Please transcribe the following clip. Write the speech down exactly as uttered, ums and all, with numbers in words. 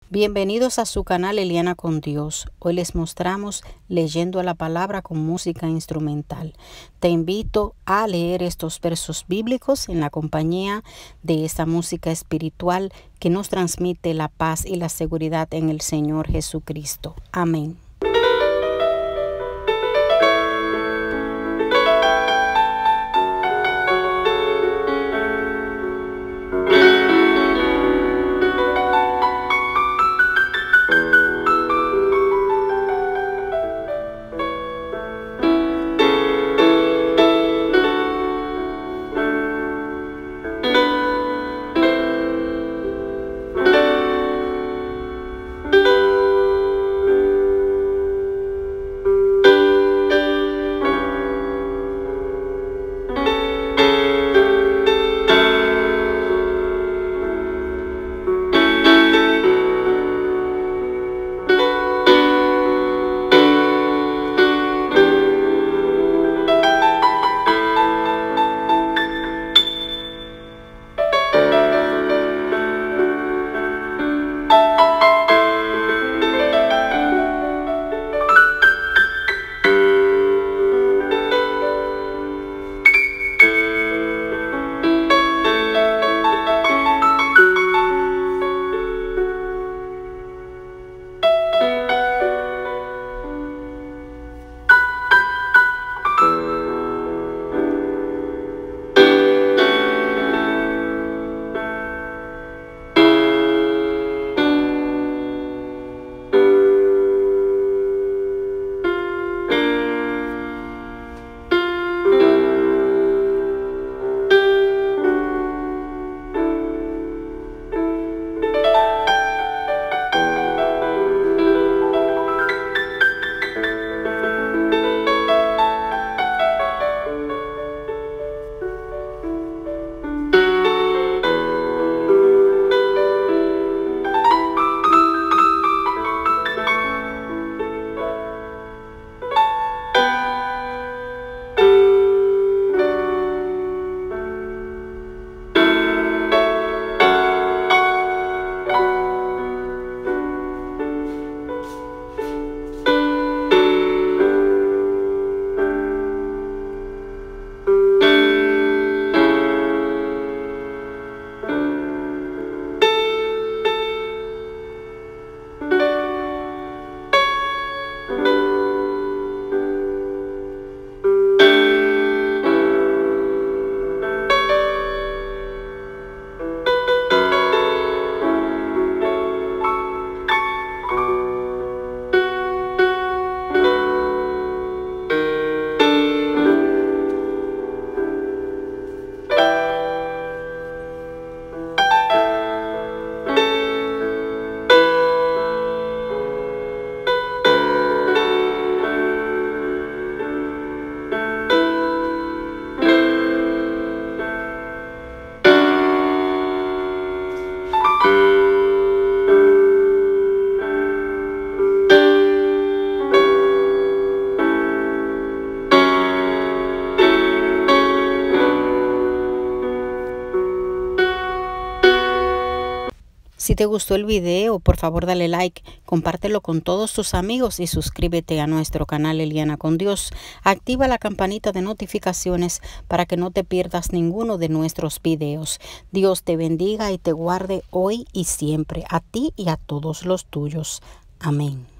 Bienvenidos a su canal Eliana con Dios. Hoy les mostramos leyendo la palabra con música instrumental. Te invito a leer estos versos bíblicos en la compañía de esta música espiritual que nos transmite la paz y la seguridad en el Señor Jesucristo. Amén. Si te gustó el video, por favor dale like, compártelo con todos tus amigos y suscríbete a nuestro canal Eliana con Dios. Activa la campanita de notificaciones para que no te pierdas ninguno de nuestros videos. Dios te bendiga y te guarde hoy y siempre, a ti y a todos los tuyos. Amén.